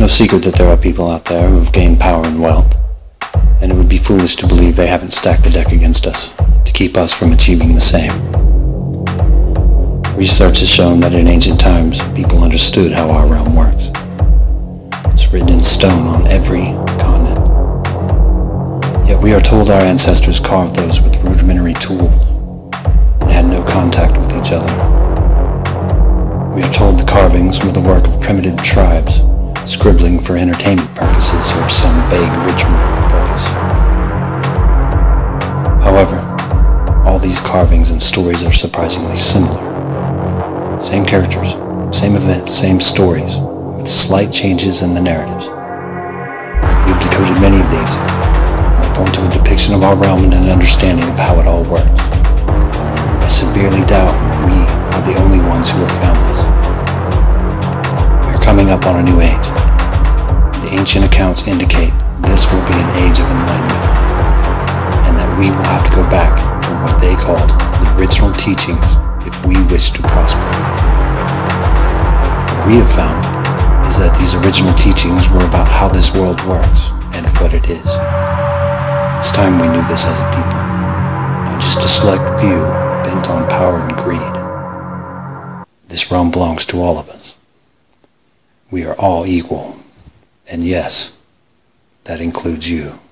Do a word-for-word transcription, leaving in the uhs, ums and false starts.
secret that there are people out there who have gained power and wealth, and it would be foolish to believe they haven't stacked the deck against us to keep us from achieving the same. Research has shown that in ancient times, people understood how our realm works. It's written in stone on every continent. Yet we are told our ancestors carved those with rudimentary tools and had no contact with each other. We are told the carvings were the work of primitive tribes, scribbling for entertainment purposes or some vague ritual purpose. However, all these carvings and stories are surprisingly similar. Same characters, same events, same stories, with slight changes in the narratives. We've decoded many of these. They point to a depiction of our realm and an understanding of how it all works. I severely doubt we are the only ones who have found this. We are coming up on a new age. The ancient accounts indicate this will be an age of enlightenment, and that we will have to go back to what they called the original teachings if we wish to prosper. What we have found is that these original teachings were about how this world works and what it is. It's time we knew this as a people, not just a select few bent on power and greed. This realm belongs to all of us. We are all equal, and yes, that includes you.